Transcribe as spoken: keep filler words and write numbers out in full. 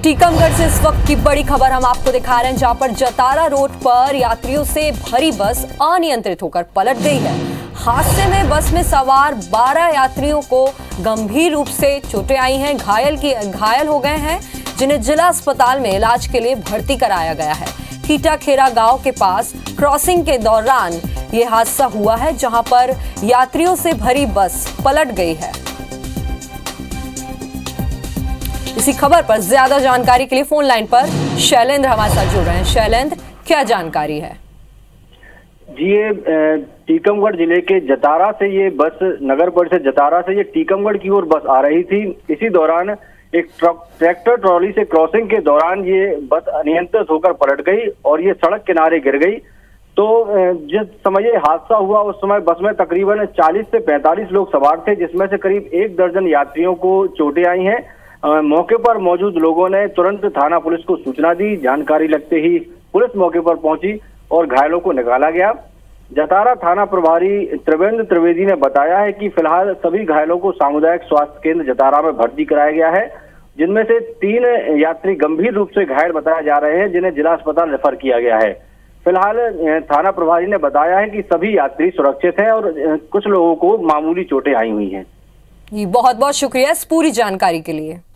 टीकमगढ़ से इस वक्त की बड़ी खबर हम आपको दिखा रहे हैं, जहां पर जतारा रोड पर यात्रियों से भरी बस अनियंत्रित होकर पलट गई है। हादसे में बस में सवार बारह यात्रियों को गंभीर रूप से चोटें आई हैं, घायल की घायल हो गए हैं, जिन्हें जिला अस्पताल में इलाज के लिए भर्ती कराया गया है। कीटाखेरा गांव के पास क्रॉसिंग के दौरान यह हादसा हुआ है, जहां पर यात्रियों से भरी बस पलट गई है। इसी खबर पर ज्यादा जानकारी के लिए फोन लाइन पर शैलेंद्र हमारे साथ जुड़ रहे हैं। शैलेंद्र, क्या जानकारी है? जी, ये टीकमगढ़ जिले के जतारा से ये बस नगर परिषद जतारा से ये टीकमगढ़ की ओर बस आ रही थी। इसी दौरान एक ट्रैक्टर ट्रॉली से क्रॉसिंग के दौरान ये बस अनियंत्रित होकर पलट गई और ये सड़क किनारे गिर गई। तो जिस समय ये हादसा हुआ उस समय बस में तकरीबन चालीस से पैंतालीस लोग सवार थे, जिसमें से करीब एक दर्जन यात्रियों को चोटें आई हैं। मौके पर मौजूद लोगों ने तुरंत थाना पुलिस को सूचना दी। जानकारी लगते ही पुलिस मौके पर पहुंची और घायलों को निकाला गया। जतारा थाना प्रभारी त्रिवेंद्र त्रिवेदी ने बताया है कि फिलहाल सभी घायलों को सामुदायिक स्वास्थ्य केंद्र जतारा में भर्ती कराया गया है, जिनमें से तीन यात्री गंभीर रूप से घायल बताए जा रहे हैं, जिन्हें जिला अस्पताल रेफर किया गया है। फिलहाल थाना प्रभारी ने बताया है कि सभी यात्री सुरक्षित हैं और कुछ लोगों को मामूली चोटें आई हुई हैं। बहुत बहुत शुक्रिया इस पूरी जानकारी के लिए।